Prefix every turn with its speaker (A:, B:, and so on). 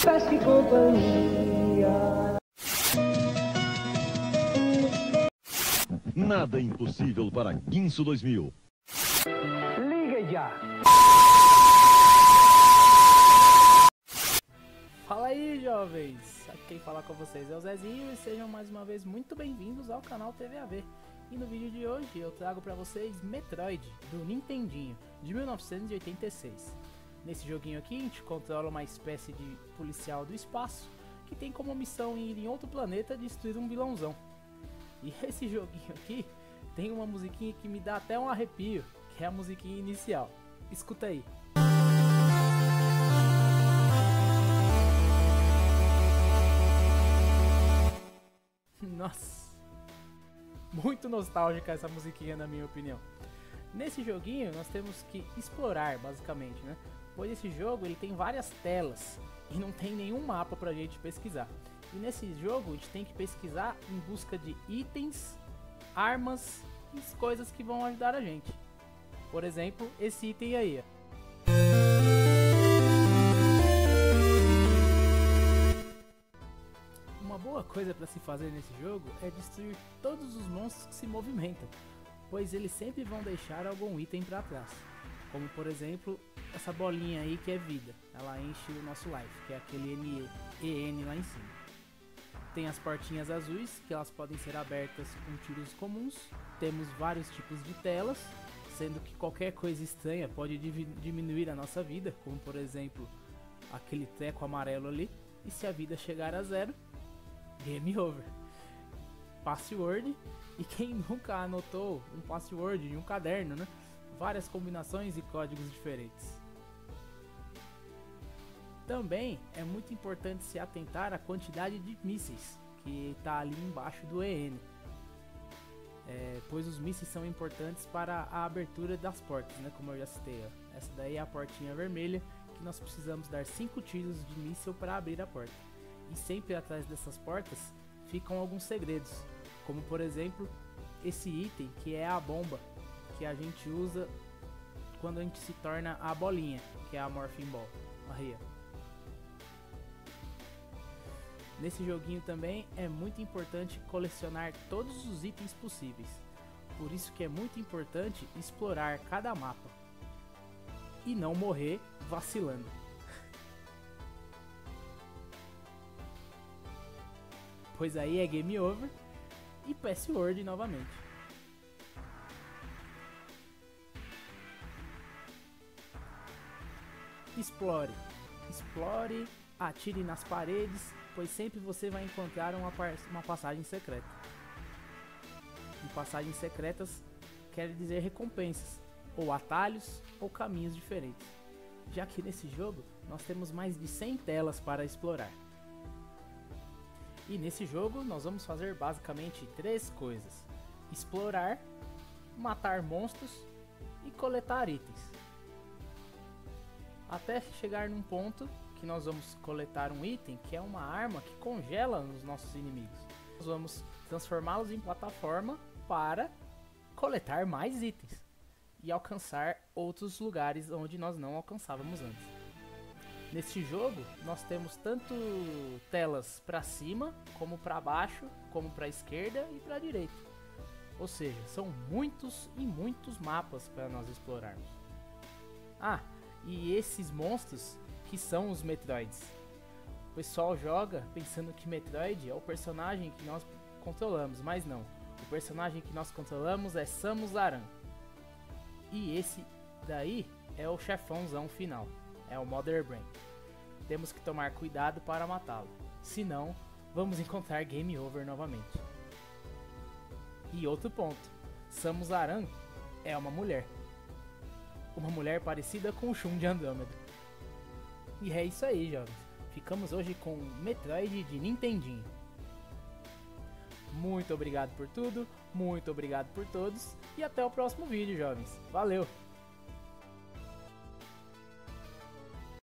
A: Pesca e companhia.
B: Nada é impossível para Guinso 2000.
A: Liga já.
C: Fala aí, jovens! Aqui quem fala com vocês é o Zezinho e sejam mais uma vez muito bem-vindos ao canal TVAV. E no vídeo de hoje eu trago para vocês Metroid, do Nintendinho, de 1986. Nesse joguinho aqui a gente controla uma espécie de policial do espaço que tem como missão ir em outro planeta destruir um vilãozão. E esse joguinho aqui tem uma musiquinha que me dá até um arrepio, que é a musiquinha inicial. Escuta aí. Nossa, muito nostálgica essa musiquinha na minha opinião. Nesse joguinho nós temos que explorar basicamente, né? Pois esse jogo ele tem várias telas e não tem nenhum mapa pra gente pesquisar. E nesse jogo a gente tem que pesquisar em busca de itens, armas e coisas que vão ajudar a gente. Por exemplo, esse item aí, ó. Uma boa coisa para se fazer nesse jogo é destruir todos os monstros que se movimentam, pois eles sempre vão deixar algum item para trás, como por exemplo essa bolinha aí que é vida, ela enche o nosso life, que é aquele EN lá em cima. Tem as portinhas azuis, que elas podem ser abertas com tiros comuns. Temos vários tipos de telas, sendo que qualquer coisa estranha pode diminuir a nossa vida, como por exemplo aquele treco amarelo ali, e se a vida chegar a 0, game over. Password, e quem nunca anotou um password em um caderno, né? Várias combinações e códigos diferentes. Também é muito importante se atentar à quantidade de mísseis que está ali embaixo do EN, pois os mísseis são importantes para a abertura das portas, né? Como eu já citei, ó. Essa daí é a portinha vermelha que nós precisamos dar 5 tiros de míssil para abrir a porta. E sempre atrás dessas portas ficam alguns segredos, como por exemplo esse item que é a bomba que a gente usa quando a gente se torna a bolinha, que é a Morphing Ball. Aí, ó. Nesse joguinho também é muito importante colecionar todos os itens possíveis, por isso que é muito importante explorar cada mapa e não morrer vacilando. Pois aí é game over e password novamente. Explore, atire nas paredes, pois sempre você vai encontrar uma passagem secreta. E passagens secretas quer dizer recompensas, ou atalhos, ou caminhos diferentes. Já que nesse jogo nós temos mais de 100 telas para explorar. E nesse jogo nós vamos fazer basicamente 3 coisas: explorar, matar monstros e coletar itens. Até chegar num ponto que nós vamos coletar um item que é uma arma que congela os nossos inimigos. Nós vamos transformá-los em plataforma para coletar mais itens e alcançar outros lugares onde nós não alcançávamos antes. Neste jogo nós temos tanto telas para cima, como para baixo, como para a esquerda e para a direita. Ou seja, são muitos e muitos mapas para nós explorarmos. Ah, e esses monstros que são os Metroids. O pessoal joga pensando que Metroid é o personagem que nós controlamos, mas não. O personagem que nós controlamos é Samus Aran. E esse daí é o chefãozão final, é o Mother Brain. Temos que tomar cuidado para matá-lo, senão vamos encontrar game over novamente. E outro ponto, Samus Aran é uma mulher parecida com o Shun de Andrômeda. E é isso aí, jovens. Ficamos hoje com Metroid de Nintendinho. Muito obrigado por tudo, muito obrigado por todos e até o próximo vídeo, jovens. Valeu!